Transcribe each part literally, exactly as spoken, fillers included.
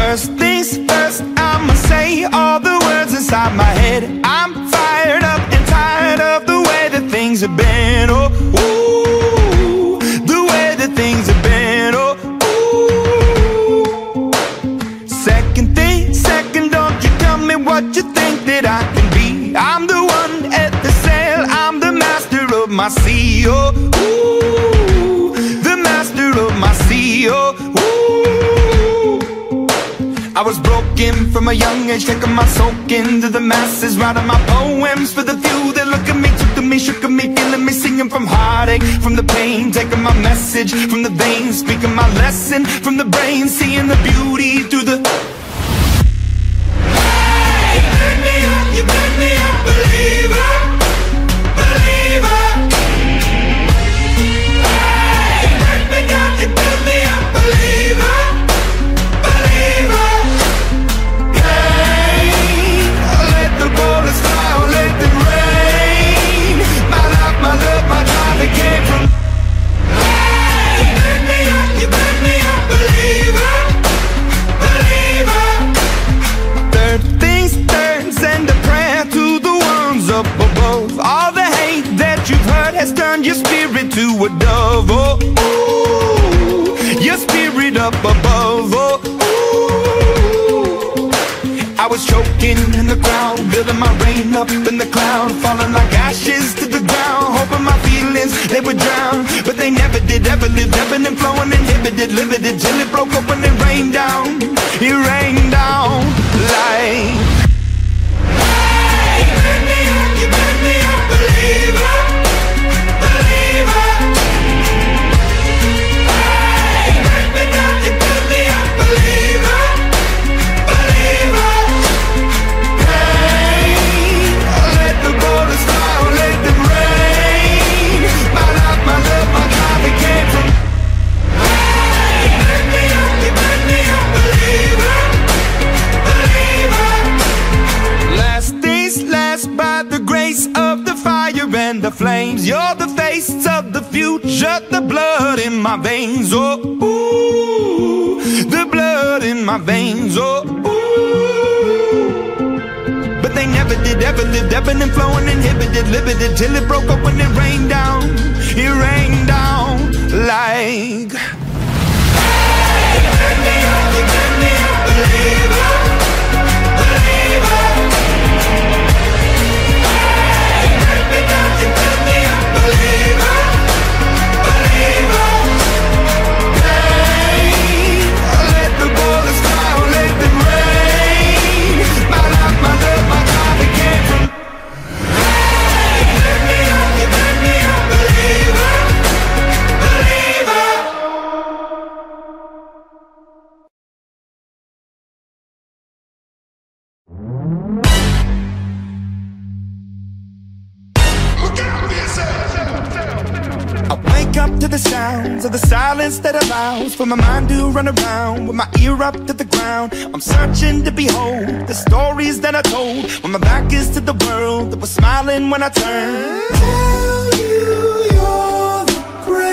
First things first, I'ma say all the words inside my head. I'm fired up and tired of the way that things have been. Oh, ooh, the way that things have been. Oh, ooh. Second thing, second, don't you tell me what you think that I can be. I'm the one at the sail, I'm the master of my sea. Oh, ooh, the master of my sea. Oh, ooh. I was broken from a young age, taking my soak into the masses, writing my poems for the few that look at me, took to me, shook at me, feeling me, singing from heartache, from the pain, taking my message from the veins, speaking my lesson from the brain, seeing the beauty through the... Hey, you burn me up, you burn me up, believer, believer. Hey, you burn me down, you burn me up, believer. Has turned your spirit to a dove. Oh, ooh, your spirit up above. Oh, ooh. I was choking in the crowd, building my rain up in the cloud, falling like ashes to the ground, hoping my feelings they would drown, but they never did. Ever lived, ebbing and flowing, inhibited, limited, till it broke open and rained down. It rained down like. Hey, you burn me up, you burn me up, believer. And the flames, you're the face of the future, the blood in my veins. Oh, ooh, the blood in my veins. Oh, ooh. But they never did, ever lived, ebbing and flowing, inhibited, limited, till it broke up when it rained down. It rained down like. Hey, you burn me up, you burn me up, believer, believer. Believer, believer. Hey, let the bullets fly, let them rain. My life, my love, my life, it came from. Hey, you burn me up, you burn me up, believer, believer. Look out for yourself. I wake up to the sounds of the silence that allows for my mind to run around with my ear up to the ground. I'm searching to behold the stories that I told when my back is to the world that was smiling when I turned. Tell you you're the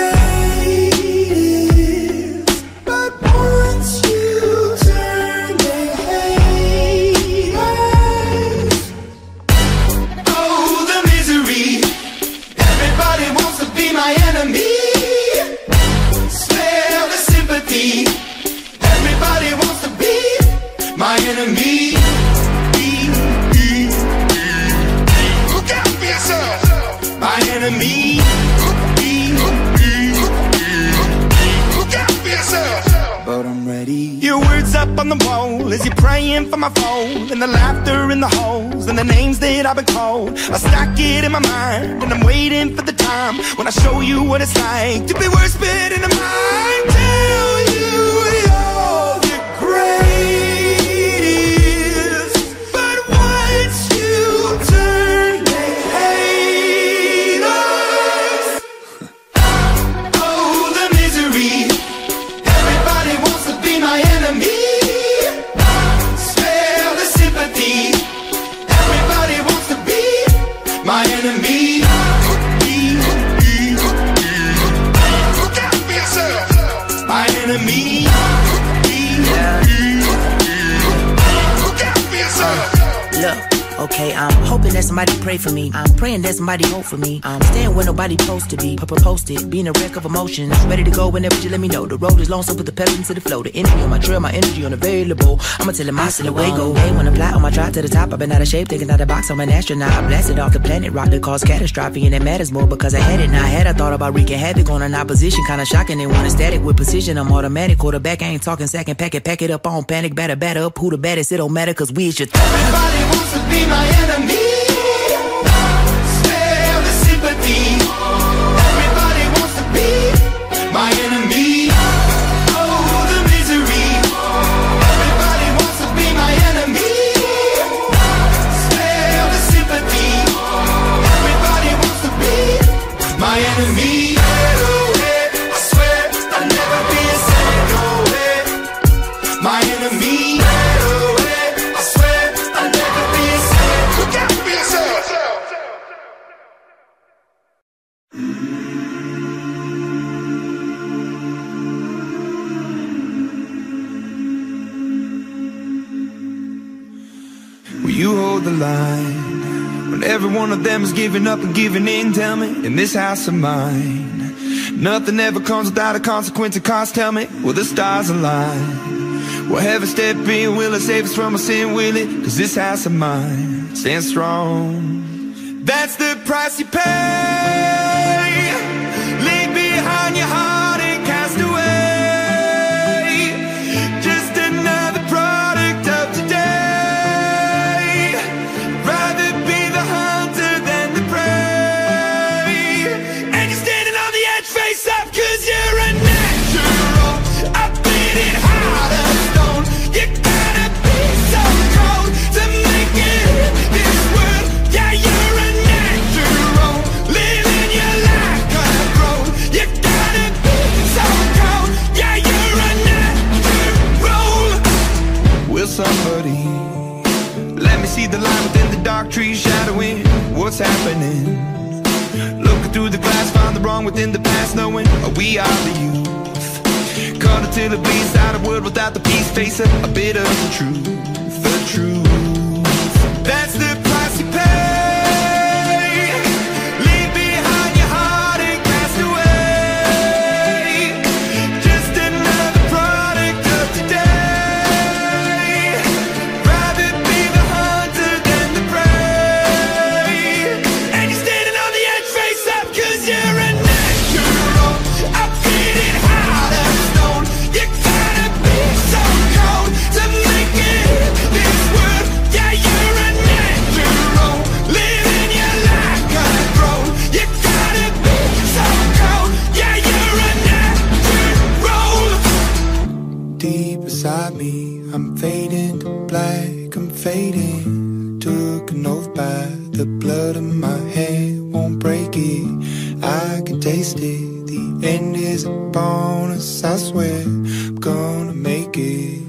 greatest, but once you turn they hate us. Oh, the misery. Everybody wants to be my enemy. Smell the sympathy. Everybody wants to be my enemy. Look out for yourself. My enemy. Look out for yourself. But I'm ready. Your words up on the wall as you're praying for my phone, and the laughter in the holes and the names that I've been called. I stack it in my mind and I'm waiting for the time when I show you what it's like to be worse fit in the mind. Tell you you're the greatest, but once you turn they hate us. Oh, the misery. Everybody wants to be my enemy. Spare the sympathy. Everybody wants to be my enemy. Look out for yourself. My enemy. okay. I'm hoping that somebody pray for me. I'm praying that somebody hope for me. I'm staying where nobody supposed to be. Posted, being a wreck of emotions. Ready to go whenever you let me know. The road is long, so put the pedal into the flow. The energy on my trail, my energy unavailable. I'ma tell him my silhouette go. Hey, when I fly on my drive to the top, I've been out of shape, thinking out the box. I'm an astronaut. I blasted off the planet, rock that caused catastrophe, and it matters more because I had it. Now I had I thought about wreaking havoc on an opposition, kinda shocking. They want a static with precision. I'm automatic, quarterback. I ain't talking second pack it, pack it up on panic, batter, batter up. Who the baddest? It don't matter, cause we is your th everybody wants to be my enemy. Spare the sympathy. Everybody wants to be my enemy. Oh, the misery. Everybody wants to be my enemy. Spare the sympathy. Everybody wants to be my enemy. I swear I'll never be a saint. No way. My enemy. I swear I'll never be a saint. Look out for yourself. Will you hold the line when every one of them is giving up and giving in? Tell me, in this house of mine, nothing ever comes without a consequence of cost. Tell me, will the stars align? Will heaven step in? Will it save us from our sin? Will it? Cause this house of mine stands strong. That's the price you pay. Leave behind your heart and cast away. Just another product of today. Rather be the hunter than the prey. And you're standing on the edge, face up, cause you're a natural. I've been in heart of stone. You gotta be so cold to make it in this world. Yeah, you're a natural. Living your life gonna grow. You gotta be so cold. Yeah, you're a natural. Will somebody let me see the line within the dark trees shadowing what's happening? Looking through the glass, find the wrong within the past, knowing we are the youth. Cut until it bleeds out of wood without the peace. Face a, a bit of the truth, the truth. That's the price you pay. Leave behind your heart and cast away. Just another product of today. Rather be the hunter than the prey. And you're standing on the edge, face up, cause you're a natural. I've been in heart of stone. You gotta be so cold to make it in this world. Yeah, you're a natural. Living your life gonna grow. You gotta be so cold. Yeah, you're a natural. Deep inside me, I'm fading to black, I'm fading. Took an oath by the blood in my head, won't break it. I can taste it. The end is a bonus, I swear I'm gonna make it.